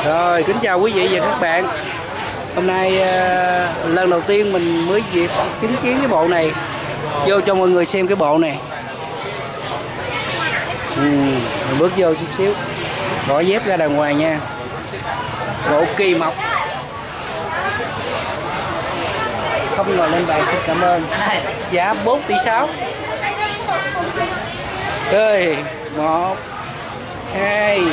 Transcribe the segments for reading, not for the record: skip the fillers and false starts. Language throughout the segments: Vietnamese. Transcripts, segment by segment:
Rồi, kính chào quý vị và các bạn. Hôm nay lần đầu tiên mình mới dịp chứng kiến cái bộ này. Vô cho mọi người xem cái bộ này. Mình bước vô chút xíu. Bỏ dép ra đàng hoàng nha. Bộ kỳ mộc. Không ngồi lên bàn, xin cảm ơn. Giá 4 tỷ 6. Rồi, 1 2.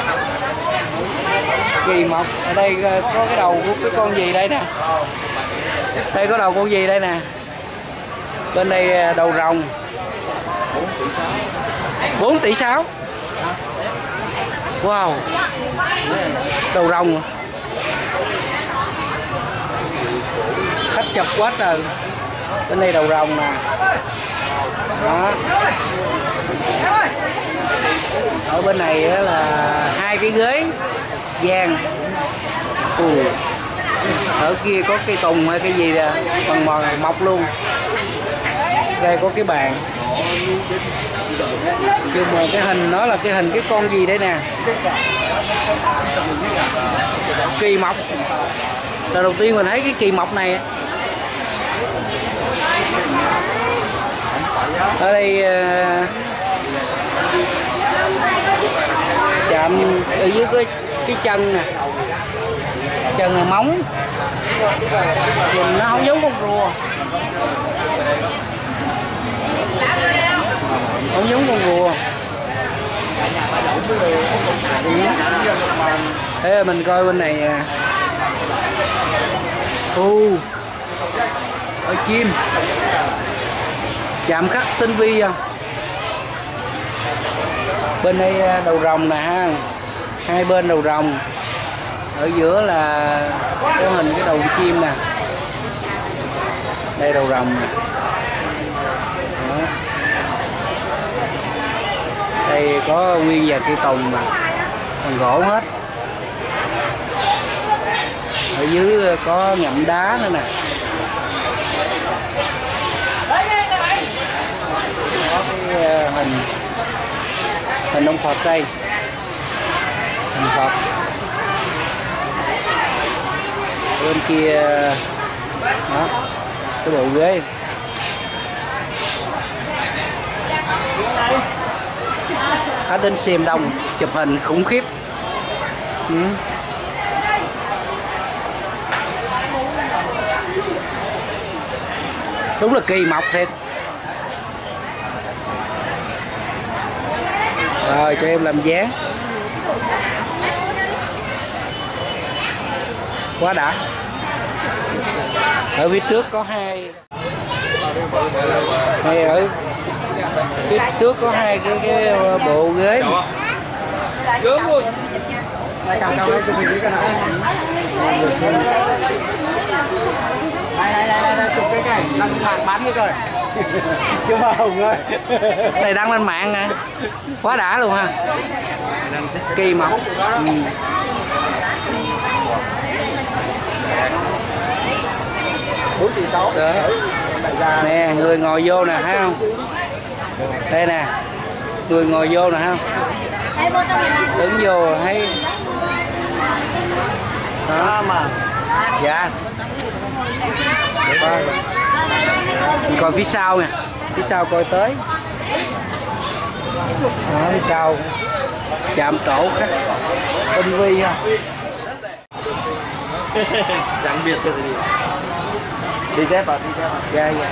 Kỳ mộc. Ở đây có cái đầu của cái con gì đây nè. Đây có đầu con gì đây nè. Bên đây đầu rồng. 4 tỷ 6. Wow. Đầu rồng. Khách chụp quá trời. Bên đây đầu rồng nè. Đó. Ở bên này là 2 cái ghế vàng. Ở kia có cây tùng hay cái gì nè, bằng mọc luôn. Đây có cái bàn. Nhưng mà cái hình nó là cái hình cái con gì đây nè. Kỳ mộc. Lần đầu tiên mình thấy cái kỳ mộc này. Ở đây chạm ở dưới cái chân nè, chân là móng, nhìn nó không giống con rùa, không giống con rùa. Thế mình coi bên này ở chim chạm khắc tinh vi không? Bên đây đầu rồng nè ha, 2 bên đầu rồng, ở giữa là có hình cái đầu chim nè, đây đầu rồng nè. Đó. Đây có nguyên và cây tùng mà bằng gỗ hết, ở dưới có nhậm đá nữa nè. Có cái hình ông Phật đây, hình Phật. Bên kia đó, cái bộ ghế. Khách đến xem đông, chụp hình khủng khiếp. Đúng là kỳ mộc thiệt. Rồi cho em làm dáng. Quá đã. Ở phía trước có hai ở phía trước có 2 cái bộ ghế. Đây chụp cái này đăng mạng bán cái rồi. Chưa vào Hồng ơi. Này đăng lên mạng nè. Quá đã luôn ha. Kỳ mộc. 4 tỷ 6. Nè, người ngồi vô nè, thấy không? Đây nè. Người ngồi vô nè, thấy không? Đứng vô thấy. Đó mà. Dạ. Mình coi phía sau nè. Phía sau coi tới. Đó, phía sau chạm trổ khác tinh vi ha. Chẳng biệt được gì. Đi dép vào, đi dép vào. Dạ, dạ.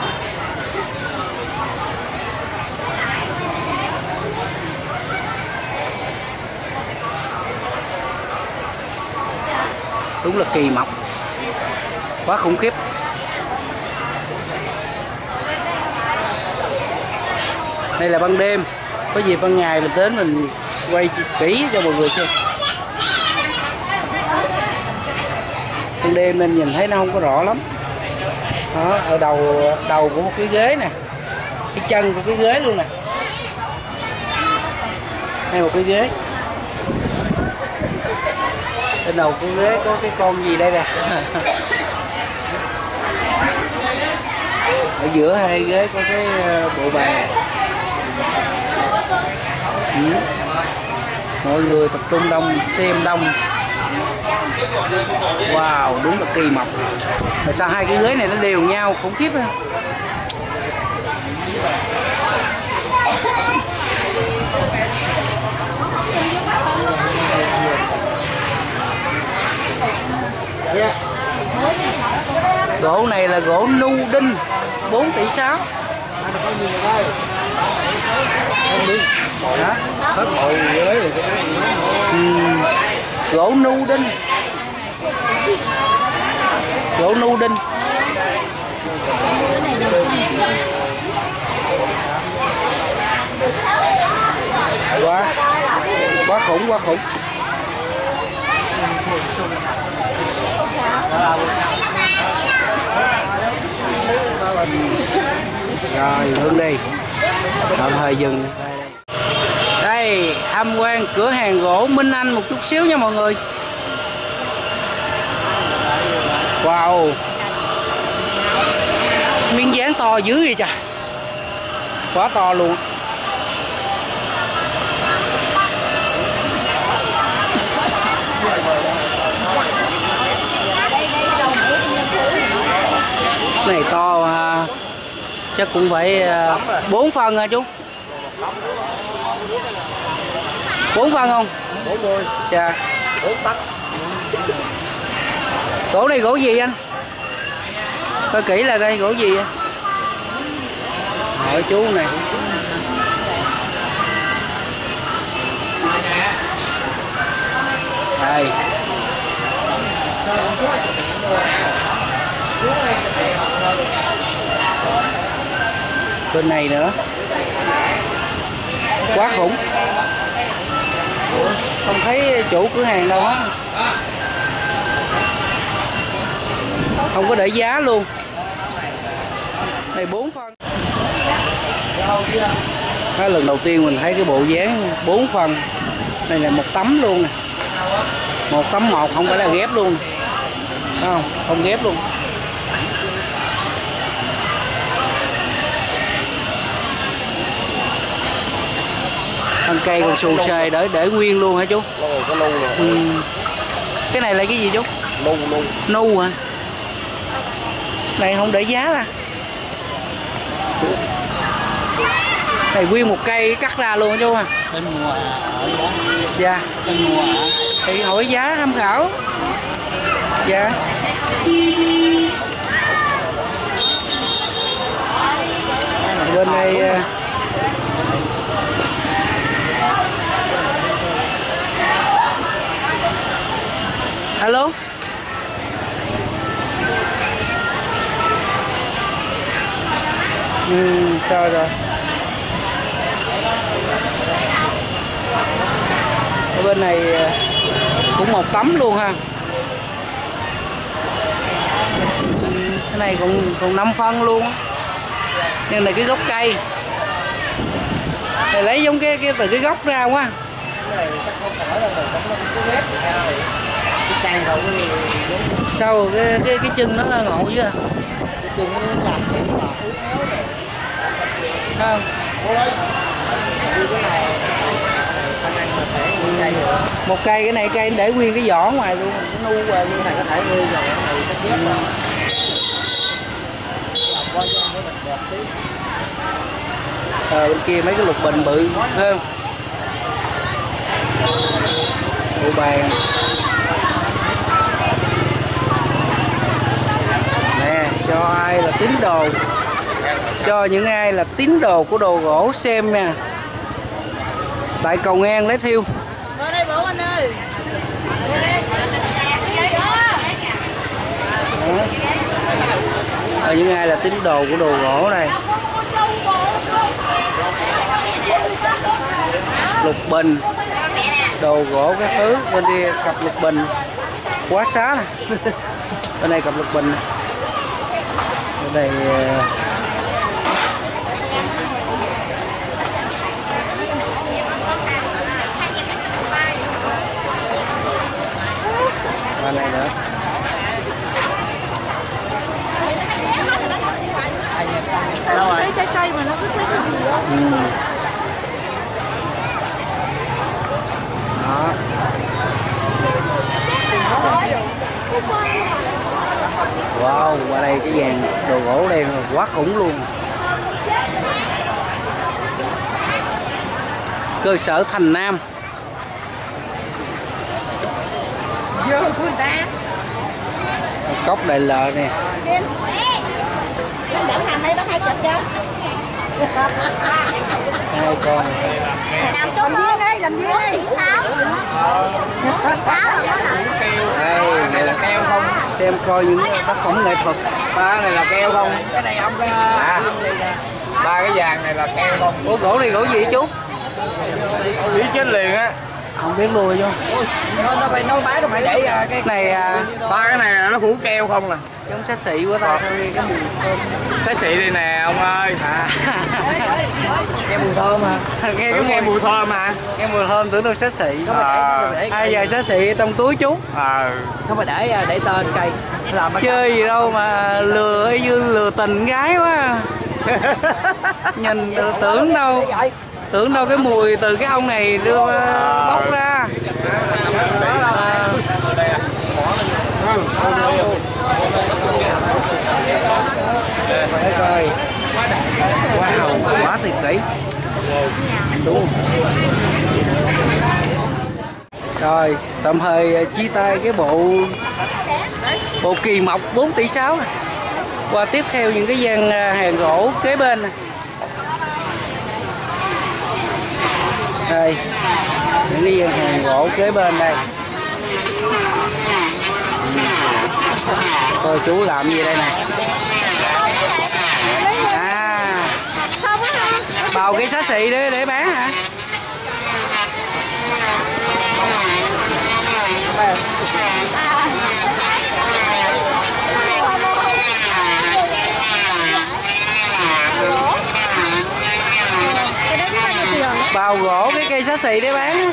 Đúng là kỳ mộc. Quá khủng khiếp. Đây là ban đêm. Có gì ban ngày mình đến mình quay kỹ cho mọi người xem. Ban đêm nên nhìn thấy nó không có rõ lắm. Đó, ở đầu của một cái ghế nè, cái chân của cái ghế luôn nè, hay một cái ghế. Trên đầu của ghế có cái con gì đây nè. Ở giữa 2 ghế có cái bộ bàn. Mọi người tập trung đông, xem đông. Wow, đúng là kỳ mập. Tại sao hai cái ghế này nó đều nhau khủng khiếp á. Gỗ này là gỗ nu đinh 4,6 tỷ. Hả? Gỗ nu đinh. Gỗ nu đinh. Quá khủng, quá khủng. Rồi hướng đi, tạm thời dừng. Đây tham quan cửa hàng gỗ Minh Anh một chút xíu nha mọi người. Wow, miếng dán to dữ vậy trời, quá to luôn. Này to ha, chắc cũng phải 4 phân hả chú? 4 phân không? 40. Dạ. 4 tấc. Gỗ này gỗ gì anh? Coi kỹ là đây gỗ gì vậy? Hỏi chú này. Đây. Bên này nữa. Quá khủng. Không thấy chủ cửa hàng đâu á. Không có để giá luôn. Này 4 phân. Đó, lần đầu tiên mình thấy cái bộ dáng 4 phân. Này là một tấm luôn nè. Một tấm một, không phải là ghép luôn. Không, không ghép luôn. Thân cây còn xù xề để nguyên luôn hả chú? Có nu nè. Cái này là cái gì chú? Nu hả? Này không để giá à? Này nguyên một cây cắt ra luôn chú à? Bên mùa ở đó. Dạ. Bên mùa ở. Thì hỏi giá tham khảo. Dạ. Bên đây alo. Rồi rồi. Ở bên này cũng một tấm luôn ha. Cái này còn 5 phân luôn. Nhưng này cái gốc cây này lấy giống cái từ cái gốc ra quá. Sao cái chân nó ngộ chứ? Cái chân nó làm cái không? Một cây cái này cây để nguyên cái vỏ ngoài luôn, nó nu về luôn. Này có thể nuôi rồi, này nó ghép làm coi cho mình đẹp tí. Bên kia mấy cái lục bình bự thấy không? Bộ bàn nè, cho ai là tín đồ, cho những ai là tín đồ của đồ gỗ xem nha. Tại Cầu Ngang Lái Thiêu. Đây bố anh ơi. Những ai là tín đồ của đồ gỗ này. Lục bình, đồ gỗ các thứ. Bên kia cặp lục bình quá xá nè. Bên đây cặp lục bình. Bên đây bên này nữa. Cái trái cây mà nó cứ thấy cái gì đó. Wow, qua đây cái dàn đồ gỗ đây quá khủng luôn. Cơ sở Thành Nam. Cốc Đại Lợ nè. Hai con. Làm chút ơi, đây làm gì đây? Đây, này là keo không? Xem coi những tác phẩm nghệ thuật. Ba này là keo không? Cái này ông Ba cái vàng này là keo không? Ủa gỗ này gỗ gì chú? Biết chết liền á. Không biết luôn chú. nó phải nói máy, nó phải để cái Này Ba cái này là nó phủ keo không nè. giống xá xị quá ta, cái mùi thơm. Xá xị đây nè ông ơi. nghe mùi thơm mà. Nghe Nghe mùi thơm mà. nghe mùi thơm tưởng đâu xá xị. Để Ai giờ xá xị trong túi chú. không phải để tên cây làm Chơi gì đâu mà lừa y như lừa tình gái quá. Nhìn tưởng đâu cái mùi từ cái ông này đưa bốc ra. Để coi. Wow, quá tuyệt vời. Đúng. Rồi, tạm thời chia tay cái bộ Kỳ Mộc 4,6 tỷ. Qua tiếp theo những cái gian hàng gỗ kế bên này. Đây, những cái gian hàng gỗ kế bên đây. Coi chú làm gì đây nè. Bào cái xá xị để bán hả? Bào gỗ cái cây xá xị để bán.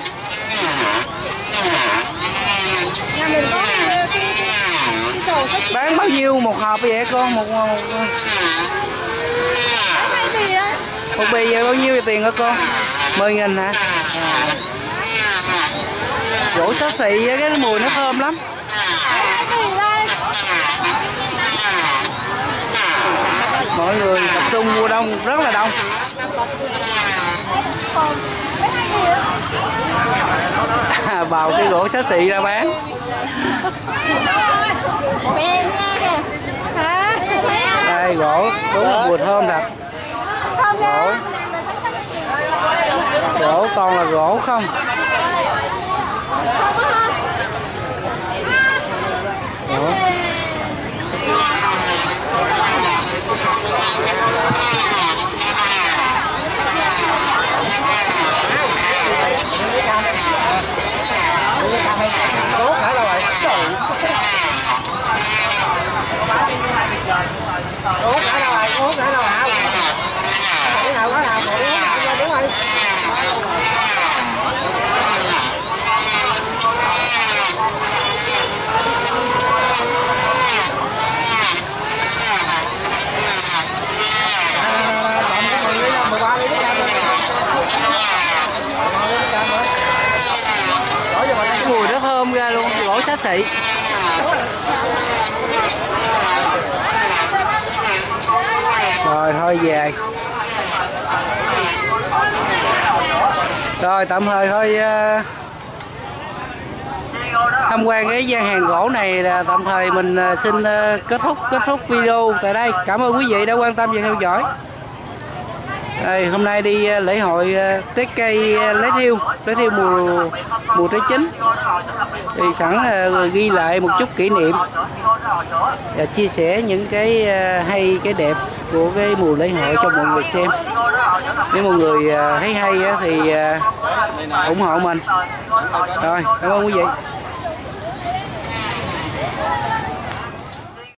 nhà mình có Bán bao nhiêu một hộp vậy con? Một bì vậy bao nhiêu tiền hả con? 10.000 hả? Gỗ xá xị cái mùi nó thơm lắm. Mọi người tập trung mua đông, rất là đông. Bào cái gỗ xá xị ra bán. Đây gỗ đúng là mùi thơm thật. Gỗ toàn là gỗ không. Gỗ. Tốt hả đâu rồi? Uống hả đâu rồi? Uống hả đâu hả? Cái nào có nào? Uống hả? Đúng rồi. Mùi nó thơm ra luôn, gỗ xá xị. Rồi thôi về. Rồi tạm thời thôi tham quan cái gian hàng gỗ này là tạm thời mình xin kết thúc video tại đây. Cảm ơn quý vị đã quan tâm và theo dõi. Đây, hôm nay đi lễ hội trái cây lấy thiêu mùa trái chín thì sẵn ghi lại một chút kỷ niệm và chia sẻ những cái hay cái đẹp của cái mùa lễ hội cho mọi người xem. Nếu mọi người thấy hay thì ủng hộ mình. Rồi, cảm ơn quý vị.